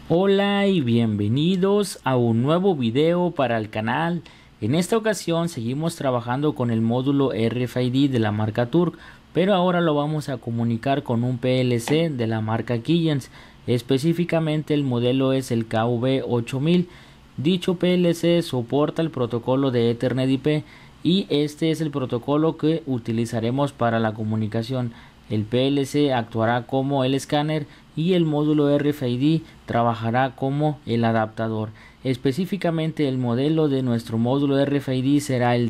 Hola y bienvenidos a un nuevo video para el canal. En esta ocasión seguimos trabajando con el módulo RFID de la marca Turk, pero ahora lo vamos a comunicar con un PLC de la marca Keyence. Específicamente el modelo es el KV8000. Dicho PLC soporta el protocolo de Ethernet IP y este es el protocolo que utilizaremos para la comunicación. El PLC actuará como el escáner y el módulo RFID trabajará como el adaptador. Específicamente el modelo de nuestro módulo RFID será el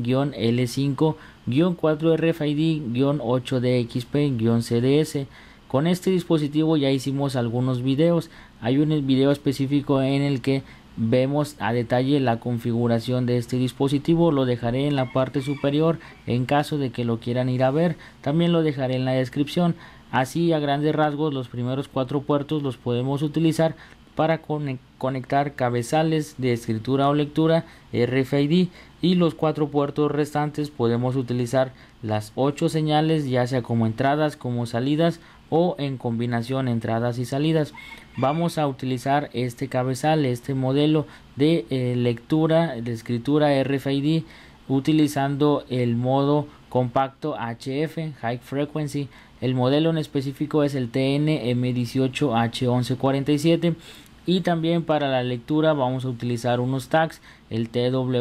TBEN-L5-4RFID-8DXP-CDS. Con este dispositivo ya hicimos algunos videos. Hay un video específico en el que vemos a detalle la configuración de este dispositivo. Lo dejaré en la parte superior en caso de que lo quieran ir a ver. También lo dejaré en la descripción. Así, a grandes rasgos, los primeros 4 puertos los podemos utilizar para conectar cabezales de escritura o lectura RFID, y los 4 puertos restantes podemos utilizar las 8 señales, ya sea como entradas como salidas o en combinación entradas y salidas. Vamos a utilizar este cabezal, este modelo de lectura de escritura RFID, utilizando el modo compacto HF, High Frequency. El modelo en específico es el TN-M18H1147, y también para la lectura vamos a utilizar unos tags, el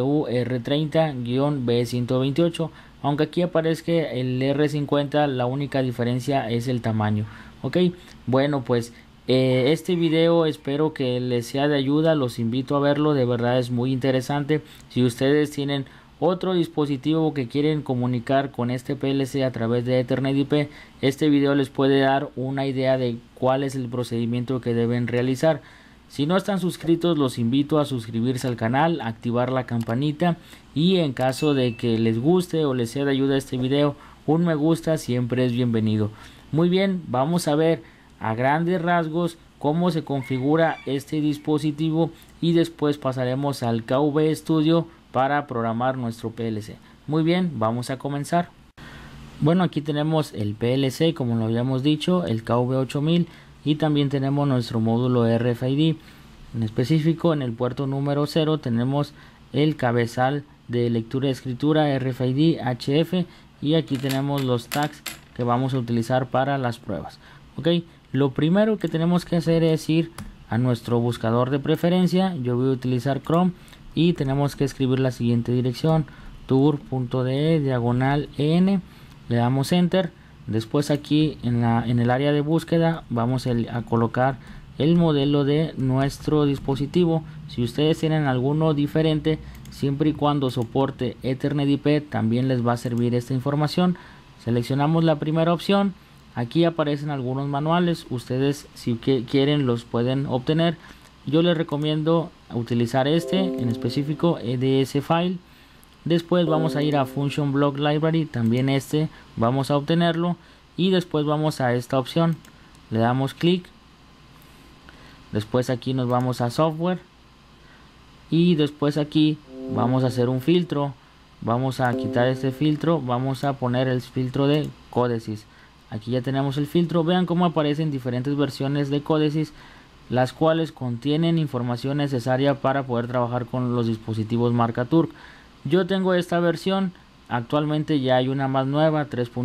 TWR30-B128, aunque aquí aparezca el R50, la única diferencia es el tamaño. Ok, bueno, pues este video espero que les sea de ayuda. Los invito a verlo, de verdad es muy interesante. Si ustedes tienen otro dispositivo que quieren comunicar con este PLC a través de Ethernet IP, este video les puede dar una idea de cuál es el procedimiento que deben realizar. Si no están suscritos, los invito a suscribirse al canal, activar la campanita, y en caso de que les guste o les sea de ayuda este video, un me gusta siempre es bienvenido. Muy bien, vamos a ver a grandes rasgos cómo se configura este dispositivo y después pasaremos al KV Studio para programar nuestro PLC. Muy bien, vamos a comenzar. Bueno, aquí tenemos el PLC, como lo habíamos dicho, el KV8000, y también tenemos nuestro módulo RFID. En específico, en el puerto número 0 tenemos el cabezal de lectura y escritura RFID HF, y aquí tenemos los tags que vamos a utilizar para las pruebas. Ok, lo primero que tenemos que hacer es ir a nuestro buscador de preferencia. Yo voy a utilizar Chrome y tenemos que escribir la siguiente dirección: tur.de/en. Le damos enter. Después aquí en el área de búsqueda vamos a colocar el modelo de nuestro dispositivo. Si ustedes tienen alguno diferente, siempre y cuando soporte Ethernet IP, también les va a servir esta información. Seleccionamos la primera opción. Aquí aparecen algunos manuales. Ustedes, si quieren, los pueden obtener. Yo les recomiendo utilizar este en específico, EDS File. Después vamos a ir a Function Block Library, también este vamos a obtenerlo, y después vamos a esta opción, le damos clic. Después aquí nos vamos a Software, y después aquí vamos a hacer un filtro. Vamos a quitar este filtro, vamos a poner el filtro de Codesys. Aquí ya tenemos el filtro. Vean cómo aparecen diferentes versiones de Codesys, las cuales contienen información necesaria para poder trabajar con los dispositivos marca Turk. Yo tengo esta versión. Actualmente ya hay una más nueva,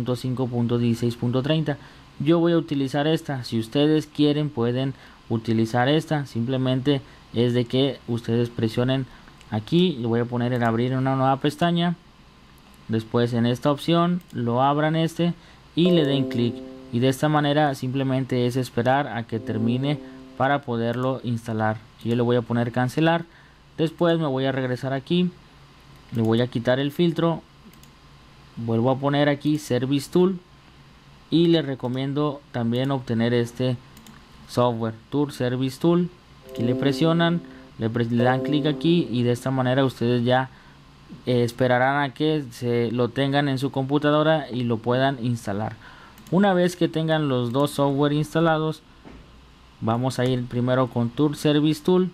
3.5.16.30. Yo voy a utilizar esta. Si ustedes quieren pueden utilizar esta. Simplemente es de que ustedes presionen aquí. Le voy a poner en abrir una nueva pestaña. Después en esta opción lo abran y le den clic. Y de esta manera simplemente es esperar a que termine para poderlo instalar. Yo le voy a poner cancelar. Después me voy a regresar aquí. Le voy a quitar el filtro, vuelvo a poner aquí Service Tool, y les recomiendo también obtener este software, Tur Service Tool. Aquí le presionan, le dan clic aquí, y de esta manera ustedes ya esperarán a que se lo tengan en su computadora y lo puedan instalar. Una vez que tengan los dos software instalados, vamos a ir primero con Tur Service Tool.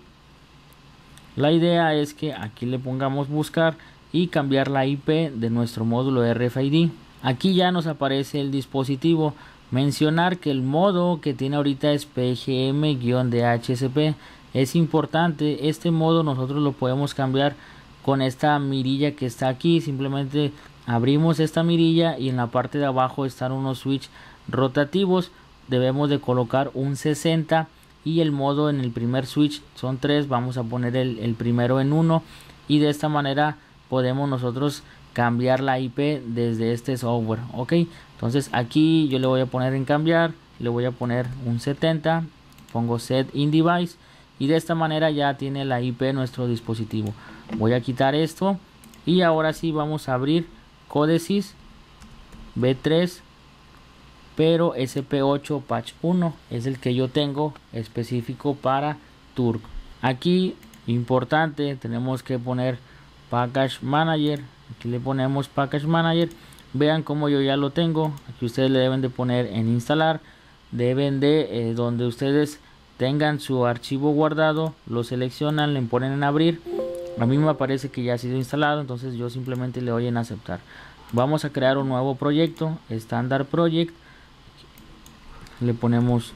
La idea es que aquí le pongamos buscar y cambiar la IP de nuestro módulo RFID. Aquí ya nos aparece el dispositivo. Mencionar que el modo que tiene ahorita es PGM-DHCP. Es importante, este modo nosotros lo podemos cambiar con esta mirilla que está aquí. Simplemente abrimos esta mirilla y en la parte de abajo están unos switch rotativos. Debemos de colocar un 60 y el modo en el primer switch son 3. Vamos a poner el primero en 1 y de esta manera podemos nosotros cambiar la IP desde este software. Ok, entonces aquí yo le voy a poner en cambiar, le voy a poner un 70, pongo set in device y de esta manera ya tiene la IP nuestro dispositivo. Voy a quitar esto y ahora sí vamos a abrir Codesys V3, pero SP8 patch 1 es el que yo tengo específico para Turk. Aquí importante, tenemos que poner Package Manager. Aquí le ponemos Package Manager. Vean como yo ya lo tengo. Aquí ustedes le deben de poner en instalar. Deben de donde ustedes tengan su archivo guardado, lo seleccionan, le ponen en abrir. A mí me aparece que ya ha sido instalado, entonces yo simplemente le doy en aceptar. Vamos a crear un nuevo proyecto, Standard Project. Le ponemos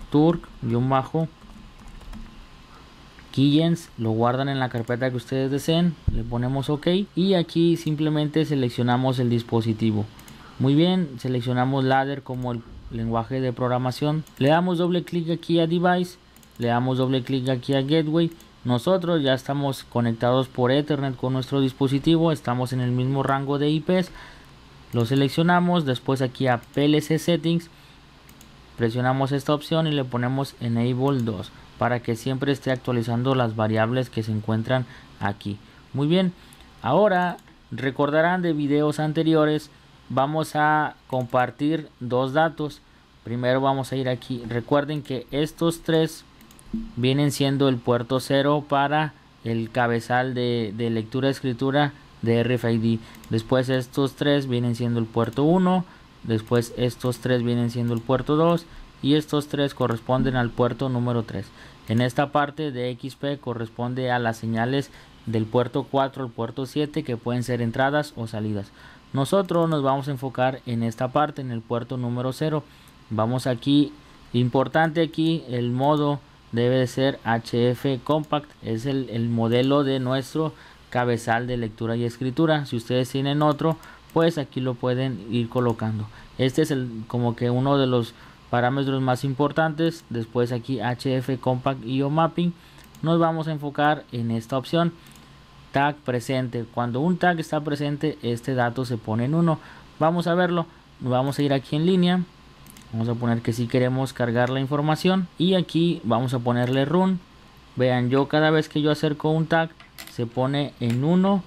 Turk-Keygens, lo guardan en la carpeta que ustedes deseen, le ponemos OK y aquí simplemente seleccionamos el dispositivo. Muy bien, seleccionamos ladder como el lenguaje de programación, le damos doble clic aquí a device, le damos doble clic aquí a gateway. Nosotros ya estamos conectados por Ethernet con nuestro dispositivo, estamos en el mismo rango de IPs, lo seleccionamos, después aquí a PLC settings, presionamos esta opción y le ponemos enable 2 para que siempre esté actualizando las variables que se encuentran aquí. Muy bien, ahora recordarán de videos anteriores, vamos a compartir dos datos. Primero vamos a ir aquí, recuerden que estos tres vienen siendo el puerto 0 para el cabezal de lectura escritura de RFID. Después estos tres vienen siendo el puerto 1, después estos tres vienen siendo el puerto 2 y estos tres corresponden al puerto número 3. En esta parte de XP corresponde a las señales del puerto 4 al puerto 7 que pueden ser entradas o salidas. Nosotros nos vamos a enfocar en esta parte, en el puerto número 0. Vamos aquí, importante aquí, el modo debe de ser HF Compact, es el modelo de nuestro cabezal de lectura y escritura. Si ustedes tienen otro, pues aquí lo pueden ir colocando. Este es como que uno de los parámetros más importantes. Después aquí HF Compact IO Mapping, nos vamos a enfocar en esta opción tag presente. Cuando un tag está presente, este dato se pone en 1. Vamos a verlo, vamos a ir aquí en línea, vamos a poner que si queremos cargar la información y aquí vamos a ponerle run. Vean, yo cada vez que yo acerco un tag se pone en 1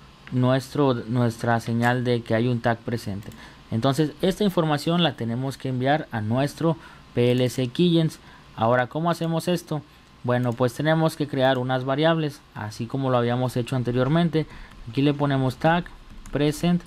nuestra señal de que hay un tag presente. Entonces esta información la tenemos que enviar a nuestro PLC Keygens. Ahora, ¿cómo hacemos esto? Bueno, pues tenemos que crear unas variables, así como lo habíamos hecho anteriormente. Aquí le ponemos tag present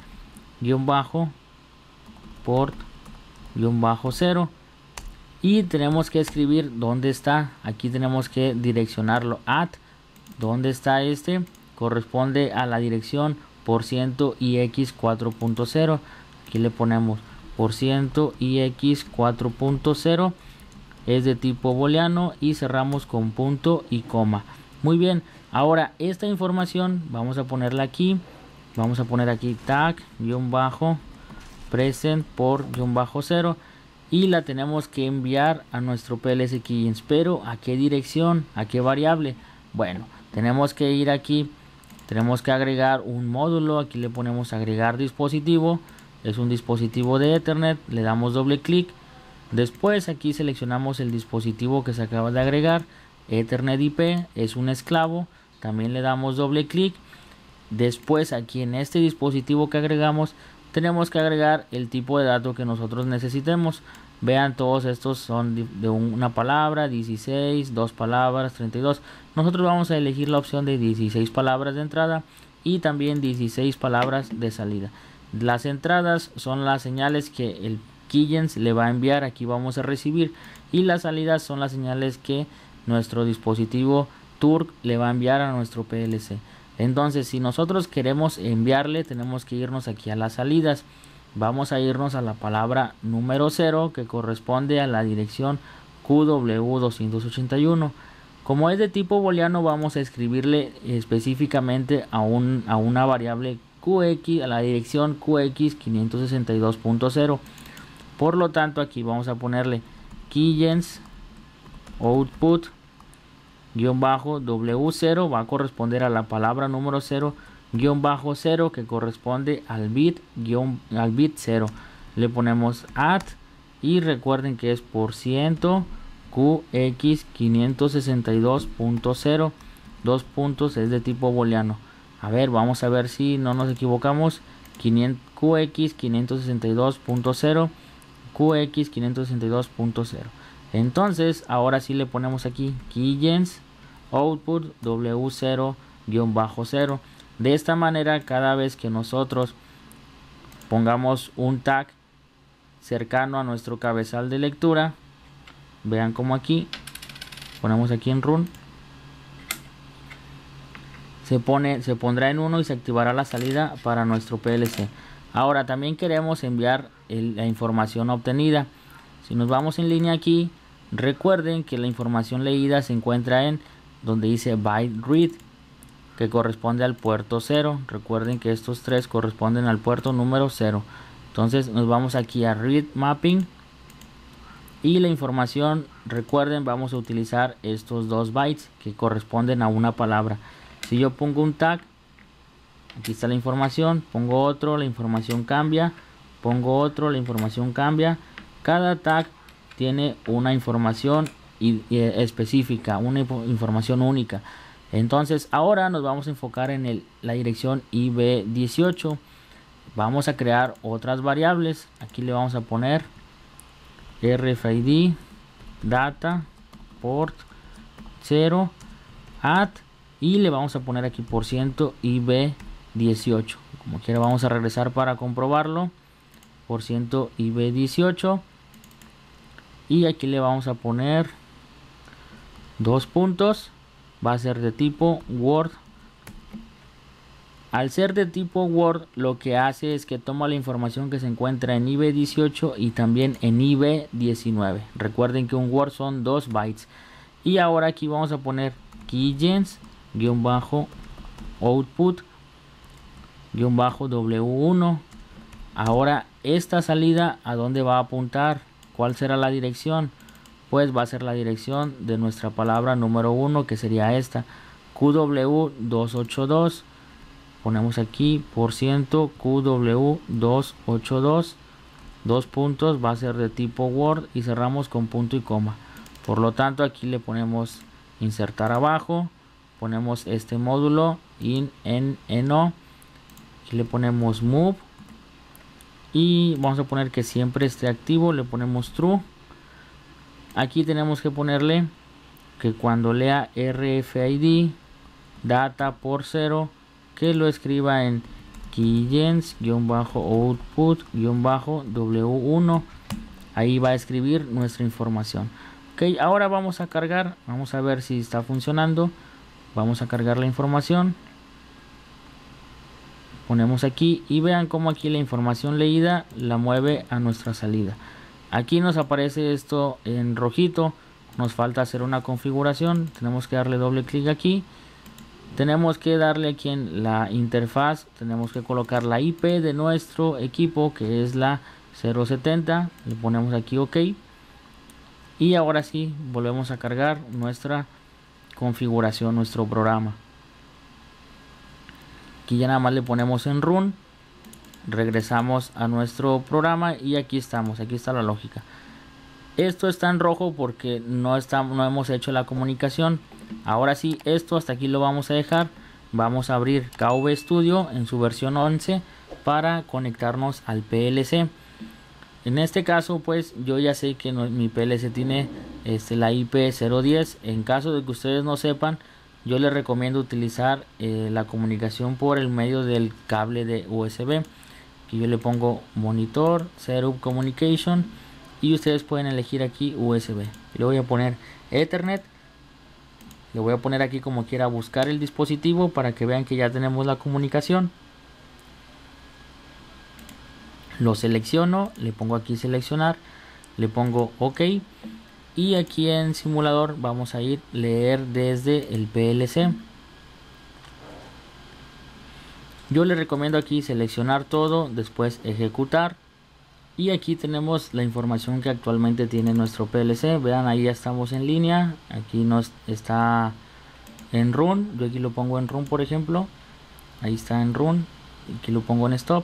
port 0 y tenemos que escribir dónde está. Aquí tenemos que direccionarlo at dónde está este, corresponde a la dirección %ix 4.0. aquí le ponemos %ix 4.0, es de tipo booleano y cerramos con punto y coma. Muy bien, ahora esta información vamos a ponerla aquí, vamos a poner aquí tag present por -0 y la tenemos que enviar a nuestro PLC Keygens. Pero ¿a qué dirección? ¿A qué variable? Bueno, tenemos que ir aquí, tenemos que agregar un módulo. Aquí le ponemos agregar dispositivo, es un dispositivo de Ethernet, le damos doble clic. Después aquí seleccionamos el dispositivo que se acaba de agregar, Ethernet IP, es un esclavo, también le damos doble clic. Después aquí en este dispositivo que agregamos tenemos que agregar el tipo de dato que nosotros necesitemos. Vean, todos estos son de una palabra, 16, 2 palabras, 32. Nosotros vamos a elegir la opción de 16 palabras de entrada y también 16 palabras de salida. Las entradas son las señales que el Keygens le va a enviar, aquí vamos a recibir, y las salidas son las señales que nuestro dispositivo Turk le va a enviar a nuestro PLC. Entonces, si nosotros queremos enviarle, tenemos que irnos aquí a las salidas. vamos a irnos a la palabra número 0, que corresponde a la dirección QW281. Como es de tipo booleano, vamos a escribirle específicamente a una variable QX, a la dirección QX 562.0. Por lo tanto, aquí vamos a ponerle keygens output W0 va a corresponder a la palabra número 0 0, que corresponde al bit 0. Le ponemos add y recuerden que es %QX 562.0, dos puntos, es de tipo booleano. A ver, vamos a ver si no nos equivocamos. QX 562.0, QX 562.0. Entonces ahora sí le ponemos aquí keygens output W0-0. De esta manera, cada vez que nosotros pongamos un tag cercano a nuestro cabezal de lectura, vean como aquí ponemos aquí en run, se pondrá en 1 y se activará la salida para nuestro PLC. Ahora también queremos enviar la información obtenida. Si nos vamos en línea aquí, recuerden que la información leída se encuentra en donde dice byte read, que corresponde al puerto 0. Recuerden que estos tres corresponden al puerto número 0. Entonces nos vamos aquí a read mapping y la información, recuerden, vamos a utilizar estos 2 bytes que corresponden a una palabra. Si yo pongo un tag, aquí está la información, pongo otro, la información cambia, pongo otro, la información cambia. Cada tag tiene una información específica, una información única. Entonces ahora nos vamos a enfocar en la dirección IB18. Vamos a crear otras variables. Aquí le vamos a poner RFID data port 0 add y le vamos a poner aquí %IB18. Como quiera vamos a regresar para comprobarlo. %IB18 y aquí le vamos a poner 2 puntos. Va a ser de tipo Word. Al ser de tipo Word, lo que hace es que toma la información que se encuentra en IB18 y también en IB19. Recuerden que un Word son 2 bytes. Y ahora aquí vamos a poner keygens-output W1. Ahora esta salida, ¿a dónde va a apuntar? ¿Cuál será la dirección? Pues va a ser la dirección de nuestra palabra número 1, que sería esta, QW282. Ponemos aquí %QW282, 2 puntos, va a ser de tipo Word y cerramos con punto y coma. Por lo tanto, aquí le ponemos insertar abajo, ponemos este módulo no, aquí le ponemos move y vamos a poner que siempre esté activo, le ponemos true. Aquí tenemos que ponerle que cuando lea RFID data por 0, que lo escriba en keygens-output-W1. Ahí va a escribir nuestra información. Ok, ahora vamos a cargar, vamos a ver si está funcionando. Vamos a cargar la información. Ponemos aquí y vean cómo aquí la información leída la mueve a nuestra salida. Aquí nos aparece esto en rojito. Nos falta hacer una configuración. Tenemos que darle doble clic aquí. Tenemos que darle aquí en la interfaz. Tenemos que colocar la IP de nuestro equipo, que es la 070. Le ponemos aquí OK. Y ahora sí, volvemos a cargar nuestra configuración, nuestro programa. Aquí ya nada más le ponemos en run. Regresamos a nuestro programa y aquí estamos, aquí está la lógica. Esto está en rojo porque no hemos hecho la comunicación. Ahora sí, esto hasta aquí lo vamos a dejar. Vamos a abrir KV Studio en su versión 11 para conectarnos al PLC. En este caso, pues yo ya sé que mi PLC tiene la IP 010. En caso de que ustedes no sepan, yo les recomiendo utilizar la comunicación por el medio del cable de USB. Aquí yo le pongo monitor, setup communication y ustedes pueden elegir aquí USB. Le voy a poner Ethernet. Le voy a poner aquí como quiera buscar el dispositivo para que vean que ya tenemos la comunicación. Lo selecciono, le pongo aquí seleccionar, le pongo OK y aquí en simulador vamos a ir leer desde el PLC. Yo le recomiendo aquí seleccionar todo, después ejecutar y aquí tenemos la información que actualmente tiene nuestro PLC. Vean, ahí ya estamos en línea, aquí nos está en run, yo aquí lo pongo en run por ejemplo, ahí está en run, aquí lo pongo en stop.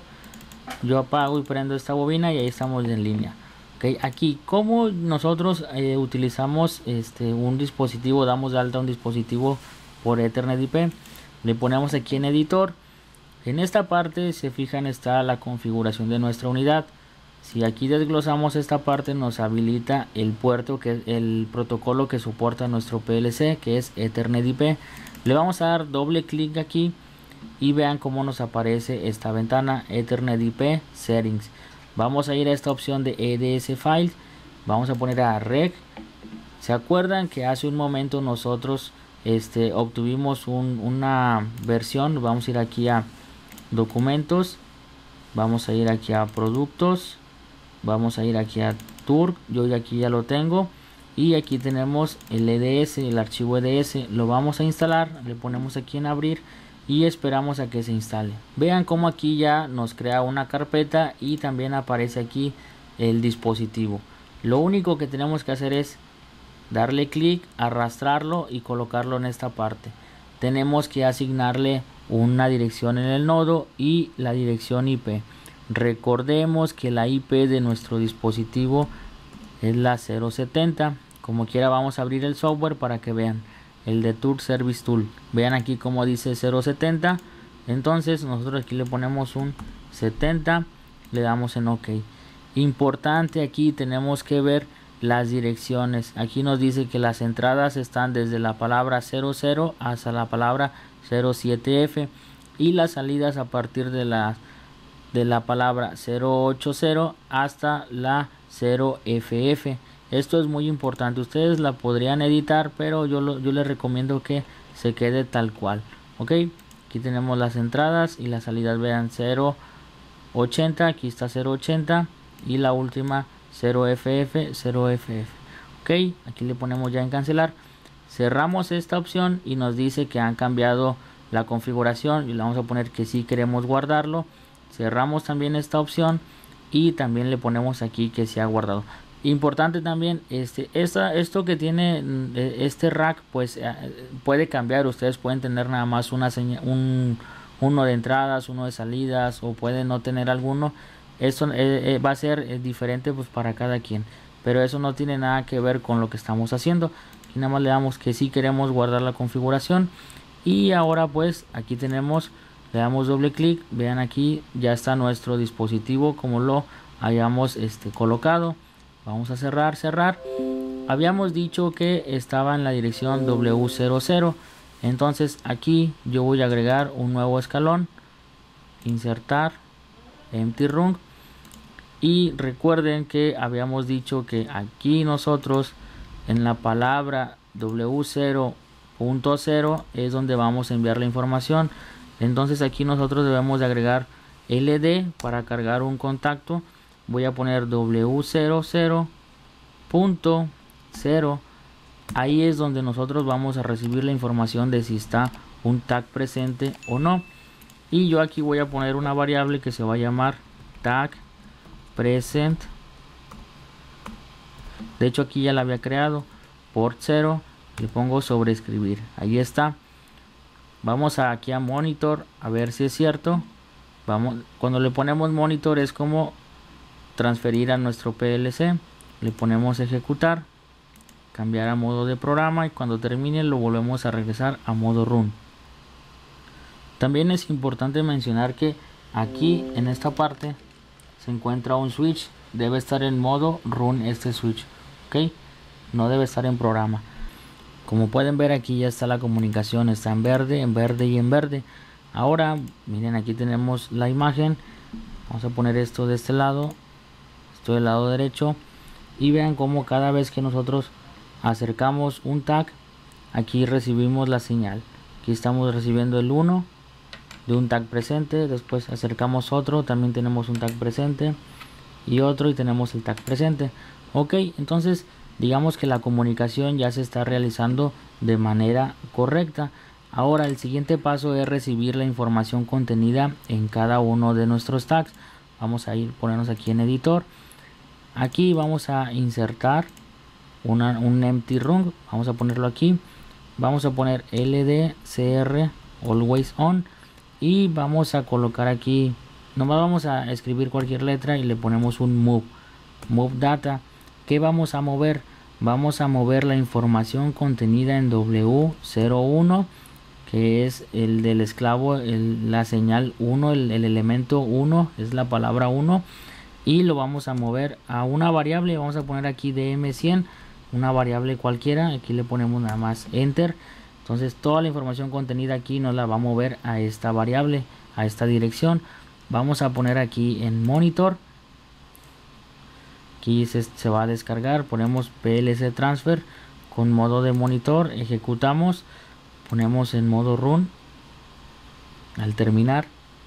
Yo apago y prendo esta bobina y ahí estamos en línea. Okay, aquí como nosotros utilizamos un dispositivo, damos de alta un dispositivo por Ethernet IP, le ponemos aquí en editor. En esta parte, se fijan, está la configuración de nuestra unidad. Si aquí desglosamos esta parte, nos habilita el puerto, que es el protocolo que soporta nuestro PLC, que es Ethernet IP. Le vamos a dar doble clic aquí y vean cómo nos aparece esta ventana, Ethernet IP Settings. Vamos a ir a esta opción de EDS Files, vamos a poner a Reg. ¿Se acuerdan que hace un momento nosotros obtuvimos una versión? Vamos a ir aquí a documentos, vamos a ir aquí a productos, vamos a ir aquí a Turk, yo aquí ya lo tengo y aquí tenemos el EDS, el archivo EDS, lo vamos a instalar, le ponemos aquí en abrir y esperamos a que se instale. Vean cómo aquí ya nos crea una carpeta y también aparece aquí el dispositivo. Lo único que tenemos que hacer es darle clic, arrastrarlo y colocarlo en esta parte. Tenemos que asignarle una dirección en el nodo y la dirección IP. Recordemos que la IP de nuestro dispositivo es la 070. Como quiera vamos a abrir el software para que vean el de Turk Service Tool. Vean aquí como dice 070. Entonces nosotros aquí le ponemos un 70, le damos en OK. Importante, aquí tenemos que ver las direcciones. Aquí nos dice que las entradas están desde la palabra 00 hasta la palabra 07F y las salidas a partir de la palabra 080 hasta la 0FF. Esto es muy importante, ustedes la podrían editar, pero yo les recomiendo que se quede tal cual. Ok, aquí tenemos las entradas y las salidas. Vean, 080, aquí está 080 y la última 0FF, 0FF. Ok, aquí le ponemos ya en cancelar. Cerramos esta opción y nos dice que han cambiado la configuración y le vamos a poner que sí queremos guardarlo. Cerramos también esta opción y también le ponemos aquí que se ha guardado. Importante también, esto que tiene este rack, pues puede cambiar. Ustedes pueden tener nada más una uno de entradas, uno de salidas, o pueden no tener alguno. Esto va a ser diferente pues para cada quien, pero eso no tiene nada que ver con lo que estamos haciendo. Aquí nada más le damos que sí queremos guardar la configuración y ahora pues aquí tenemos, le damos doble clic. Vean, aquí ya está nuestro dispositivo como lo hayamos colocado. Vamos a cerrar. Habíamos dicho que estaba en la dirección W00. Entonces aquí yo voy a agregar un nuevo escalón, insertar empty run. Y recuerden que habíamos dicho que aquí nosotros en la palabra W0.0 es donde vamos a enviar la información. Entonces aquí nosotros debemos de agregar LD para cargar un contacto. Voy a poner W00.0. Ahí es donde nosotros vamos a recibir la información de si está un tag presente o no. Y yo aquí voy a poner una variable que se va a llamar tag present. De hecho aquí ya la había creado, port 0, le pongo sobreescribir. Ahí está. Vamos aquí a monitor a ver si es cierto. Cuando le ponemos monitor es como transferir a nuestro PLC. Le ponemos ejecutar, cambiar a modo de programa y cuando termine lo volvemos a regresar a modo run. También es importante mencionar que aquí en esta parte se encuentra un switch. Debe estar en modo run este switch, ok, no debe estar en programa. Como pueden ver, aquí ya está la comunicación, está en verde y en verde. Ahora miren, aquí tenemos la imagen. Vamos a poner esto de este lado, esto del lado derecho, y vean cómo cada vez que nosotros acercamos un tag, aquí recibimos la señal. Aquí estamos recibiendo el 1, de un tag presente, después acercamos otro, también tenemos un tag presente y otro y tenemos el tag presente. Ok, entonces digamos que la comunicación ya se está realizando de manera correcta. Ahora el siguiente paso es recibir la información contenida en cada uno de nuestros tags. Vamos a ponernos aquí en editor. Aquí vamos a insertar un empty rung, vamos a ponerlo aquí, vamos a poner ldcr always on y vamos a colocar aquí, nomás vamos a escribir cualquier letra y le ponemos un move data. ¿Qué vamos a mover? Vamos a mover la información contenida en W01, que es el del esclavo, la señal 1, el elemento 1 es la palabra 1, y lo vamos a mover a una variable. Vamos a poner aquí dm100, una variable cualquiera, aquí le ponemos nada más enter. Entonces toda la información contenida aquí nos la va a mover a esta variable, a esta dirección. Vamos a poner aquí en monitor, aquí se va a descargar, ponemos plc transfer con modo de monitor, ejecutamos, ponemos en modo run al terminar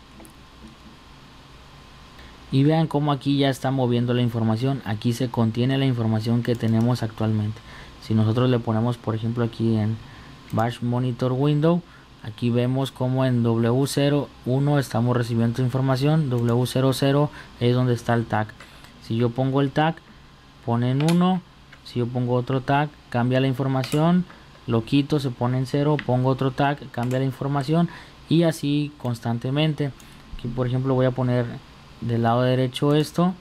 y vean cómo aquí ya está moviendo la información. Aquí se contiene la información que tenemos actualmente. Si nosotros le ponemos por ejemplo aquí en bash monitor window, aquí vemos como en W01 estamos recibiendo información, W00 es donde está el tag. Si yo pongo el tag, pone en 1, si yo pongo otro tag, cambia la información, lo quito, se pone en 0, pongo otro tag, cambia la información y así constantemente. Aquí por ejemplo voy a poner del lado derecho esto,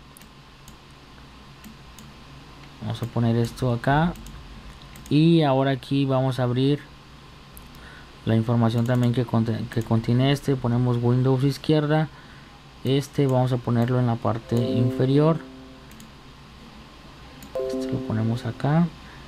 vamos a poner esto acá y ahora aquí vamos a abrir la información también que contiene este. Ponemos Windows izquierda, vamos a ponerlo en la parte inferior, lo ponemos acá.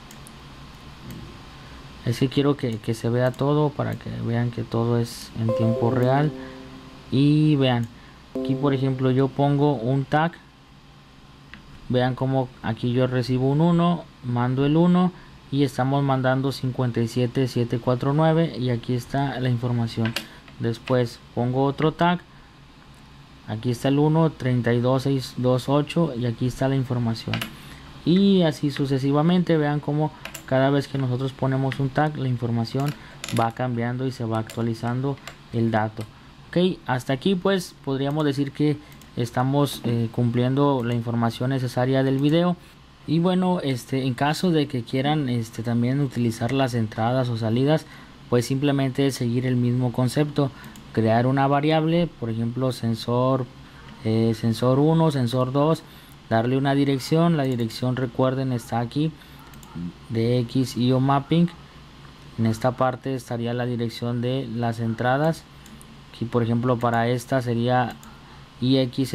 Es que quiero que se vea todo para que vean que todo es en tiempo real. Y vean, aquí por ejemplo yo pongo un tag, vean como aquí yo recibo un 1, mando el 1 y estamos mandando 57749 y aquí está la información. Después pongo otro tag, aquí está el 1, 32628 y aquí está la información. Y así sucesivamente, vean como cada vez que nosotros ponemos un tag, la información va cambiando y se va actualizando el dato. Ok, hasta aquí pues podríamos decir que estamos cumpliendo la información necesaria del video. Y bueno, en caso de que quieran también utilizar las entradas o salidas, pues simplemente seguir el mismo concepto, crear una variable, por ejemplo sensor 1, sensor 2, darle una dirección. La dirección, recuerden, está aquí de XIO mapping. En esta parte estaría la dirección de las entradas. Aquí por ejemplo para esta sería IX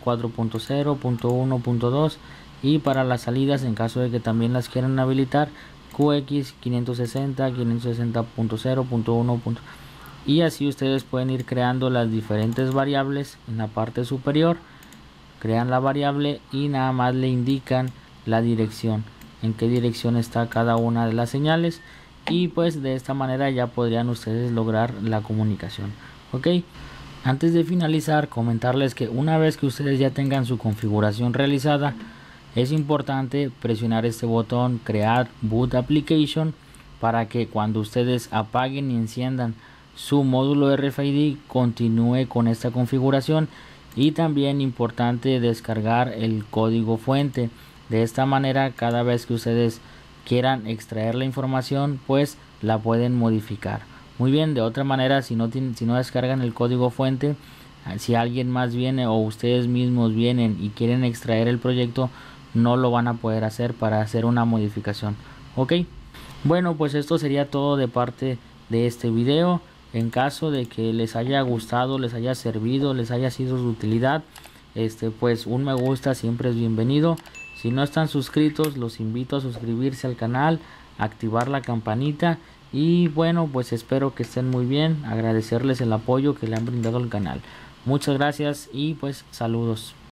704.0.1.2 y para las salidas, en caso de que también las quieran habilitar, QX 560, 560.0.1. Y así ustedes pueden ir creando las diferentes variables. En la parte superior crean la variable y nada más le indican la dirección, en qué dirección está cada una de las señales, y pues de esta manera ya podrían ustedes lograr la comunicación. Ok, antes de finalizar, comentarles que una vez que ustedes ya tengan su configuración realizada, es importante presionar este botón crear boot application para que cuando ustedes apaguen y enciendan su módulo RFID continúe con esta configuración. Y también importante descargar el código fuente. De esta manera, cada vez que ustedes quieran extraer la información, pues la pueden modificar. Muy bien, de otra manera, si no descargan el código fuente, si alguien más viene o ustedes mismos vienen y quieren extraer el proyecto, no lo van a poder hacer para hacer una modificación. Ok, bueno, pues esto sería todo de parte de este video. En caso de que les haya gustado, les haya servido, les haya sido de utilidad, pues un me gusta siempre es bienvenido. Si no están suscritos, los invito a suscribirse al canal, activar la campanita. Y bueno, pues espero que estén muy bien. Agradecerles el apoyo que le han brindado al canal. Muchas gracias y pues saludos.